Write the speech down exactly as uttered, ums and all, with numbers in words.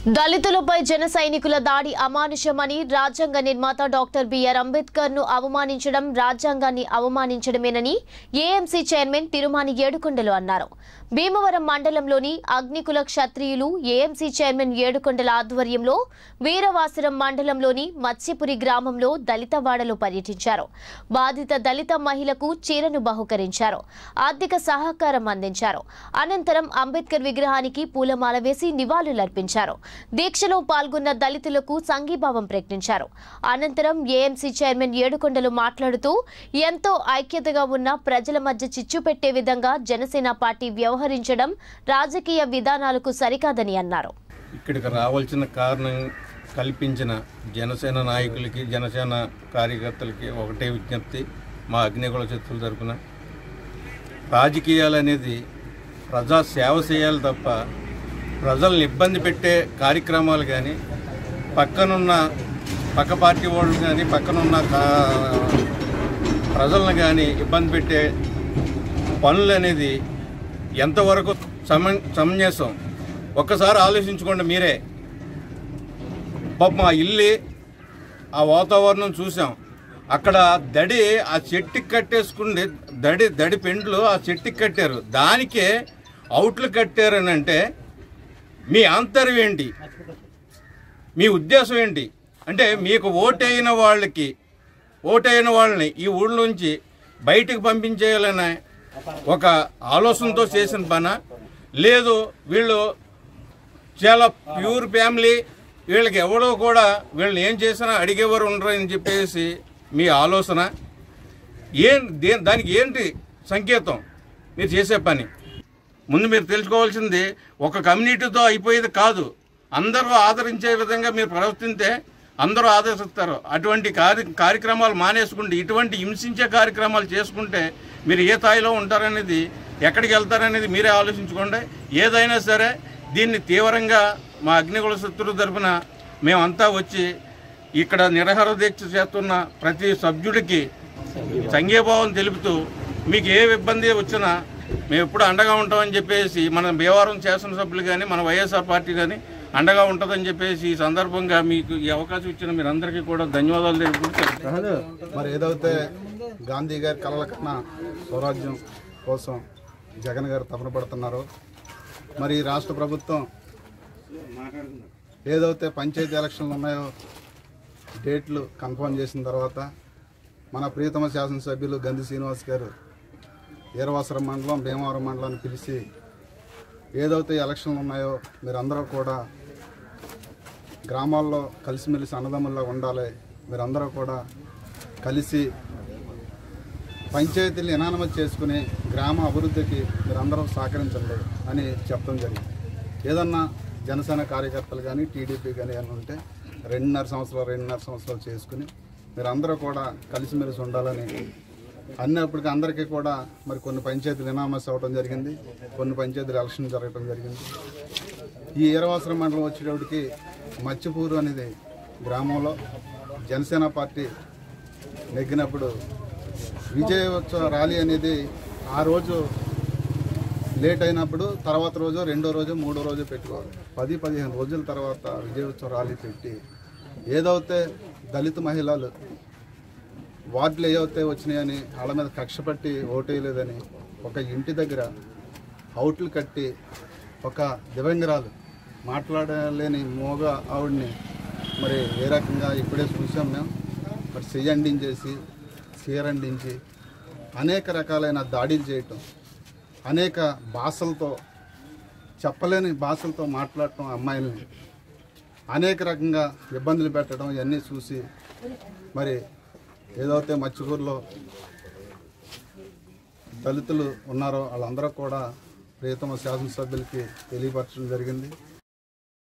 దళితులపై జన సైనికుల దాడి అమానుషమని రాజ్యాంగ నిర్మాత డాక్టర్ బిఆర్ అంబేద్కర్ ను అవమానించడం రాజ్యాంగాన్ని అవమానించడమేనని ఏఎంసీ చైర్మన్ తిరుమాని ఏడుకొండలు అన్నారు. భీమవరం మండలంలోని అగ్నికుల క్షత్రియులు ఏఎంసీ చైర్మన్ ఏడుకొండల ఆధ్వర్యంలో వీరవాసరం మండలంలోని మత్స్యపురి గ్రామంలో దళితవాడలో పర్యటించారు. బాధిత దళిత మహిళకు చీరను బహుకరించారు. ఆర్థిక సహకారం అందించారు. అనంతరం అంబేద్కర్ విగ్రహానికి పూలమాల వేసి నివాళులర్పించారు. దీక్షలో పాల్గొన్న దళితులకు సంఘీభావం ప్రకటించారు. అనంతరం ఏఎంసీ చైర్మన్ ఏడుకొండలు మాట్లాడుతూ ఎంతో ఐక్యతగా ఉన్న ప్రజల మధ్య చిచ్చు పెట్టే విధంగా జనసేన పార్టీ వ్యవహరించడం రాజకీయ విధానాలకు సరికాదని అన్నారు. ఇక్కడికి రావాల్సిన కారణం కల్పించిన జనసేన నాయకులకి జనసేన కార్యకర్తలకి ఒకటే విజ్ఞప్తి, మా అగ్నికుల శత్రుల తరపున రాజకీయాలు అనేది ప్రజా సేవ చేయాలి తప్ప ప్రజల్ని ఇబ్బంది పెట్టే కార్యక్రమాలు కానీ పక్కనున్న పక్క పార్టీ వాళ్ళు కానీ పక్కనున్న ప్రజలను కానీ ఇబ్బంది పెట్టే పనులు అనేది ఎంతవరకు సమ సమంజసం ఒక్కసారి ఆలోచించుకోండి మీరే. పాపం మా ఇల్లు ఆ వాతావరణం చూసాం. అక్కడ దడి ఆ చెట్టుకి కట్టేసుకుంటే దడి దడి పెండ్లు ఆ చెట్టుకి కట్టారు, దానికే అవుట్లు కట్టారని అంటే మీ ఆంతర్యం ఏంటి, మీ ఉద్దేశం ఏంటి? అంటే మీకు ఓటైన వాళ్ళకి ఓటైన వాళ్ళని ఈ ఊళ్ళ నుంచి బయటకు పంపించేయాలనే ఒక ఆలోచనతో చేసిన పన లేదు. వీళ్ళు చాలా ప్యూర్ ఫ్యామిలీ, వీళ్ళకి ఎవడో కూడా వీళ్ళని ఏం చేసినా అడిగేవారు ఉండరని చెప్పేసి మీ ఆలోచన ఏం దానికి ఏంటి సంకేతం మీరు చేసే పని? ముందు మీరు తెలుసుకోవాల్సింది ఒక కమ్యూనిటీతో అయిపోయేది కాదు. అందరూ ఆదరించే విధంగా మీరు ప్రవర్తిస్తే అందరూ ఆదరిస్తారు. అటువంటి కార్య కార్యక్రమాలు మానేసుకుంటే ఇటువంటి హింసించే కార్యక్రమాలు చేసుకుంటే మీరు ఏ స్థాయిలో ఉంటారనేది ఎక్కడికి వెళ్తారనేది మీరే ఆలోచించుకోండి. ఏదైనా సరే దీన్ని తీవ్రంగా మా అగ్నికుల శత్రుల తరపున మేమంతా వచ్చి ఇక్కడ నిరాహార దీక్ష చేస్తున్న ప్రతి సభ్యుడికి సంఘీభావం తెలుపుతూ మీకు ఏ ఇబ్బంది వచ్చినా మేము ఎప్పుడు అండగా ఉంటామని చెప్పేసి మన భీమవరం శాసనసభ్యులు కానీ మన వైఎస్ఆర్ పార్టీ కానీ అండగా ఉంటుందని చెప్పేసి ఈ సందర్భంగా మీకు ఈ అవకాశం ఇచ్చిన మీరందరికీ కూడా ధన్యవాదాలు తెలుపుకుంటారు. మరి ఏదైతే గాంధీ గారి కలల కన్నా స్వరాజ్యం కోసం జగన్ గారు తపన పడుతున్నారో, మరి రాష్ట్ర ప్రభుత్వం ఏదైతే పంచాయతీ ఎలక్షన్లు ఉన్నాయో డేట్లు కన్ఫర్మ్ చేసిన తర్వాత మన ప్రియతమ శాసనసభ్యులు గంధి శ్రీనివాస్ గారు వీరవాసరం మండలం భీమవరం మండలాన్ని పిలిచి ఏదైతే ఎలక్షన్లు ఉన్నాయో మీరందరూ కూడా గ్రామాల్లో కలిసిమెలిసి అన్నదమ్ముల్లో ఉండాలి, మీరందరూ కూడా కలిసి పంచాయతీలు ఎనానమతి చేసుకుని గ్రామ అభివృద్ధికి మీరందరూ సహకరించండి అని చెప్పడం జరిగింది. ఏదన్నా జనసేన కార్యకర్తలు కానీ టీడీపీ కానీ ఏమైనా ఉంటే రెండున్నర సంవత్సరాలు రెండున్నర సంవత్సరాలు చేసుకుని మీరందరూ కూడా కలిసిమెలిసి ఉండాలని అన్నప్పటికీ అందరికీ కూడా మరి కొన్ని పంచాయతీలు ఎనామస్ అవ్వడం జరిగింది, కొన్ని పంచాయతీలు ఎలక్షన్ జరగడం జరిగింది. ఈ వీరవాసరం మండలం వచ్చేటప్పటికి మత్స్యపూరు అనేది గ్రామంలో జనసేన పార్టీ నెగ్గినప్పుడు విజయోత్సవ ర్యాలీ అనేది ఆ రోజు లేట్ అయినప్పుడు తర్వాత రోజు రెండో రోజు మూడో రోజు పెట్టుకోవాలి. పది పదిహేను రోజుల తర్వాత విజయోత్సవ ర్యాలీ పెట్టి ఏదైతే దళిత మహిళలు వార్డులు ఏవైతే వచ్చినాయని వాళ్ళ మీద కక్ష పట్టి ఓటేయలేదని ఒక ఇంటి దగ్గర అవుట్లు కట్టి ఒక దివ్యంగరాలు మాట్లాడలేని మోగ ఆవిడ్ని మరి ఏ రకంగా ఇప్పుడే చూసాం మేము. మరి చెయ్యండించేసి చీరండించి అనేక రకాలైన దాడులు చేయటం, అనేక భాషలతో చెప్పలేని భాషలతో మాట్లాడటం, అమ్మాయిల్ని అనేక రకంగా ఇబ్బందులు పెట్టడం ఇవన్నీ చూసి మరి ఏదైతే మత్స్యకూరులో దళితులు ఉన్నారో వాళ్ళందరూ కూడా ప్రియతమ శాసనసభ్యులకి తెలియపరచడం జరిగింది.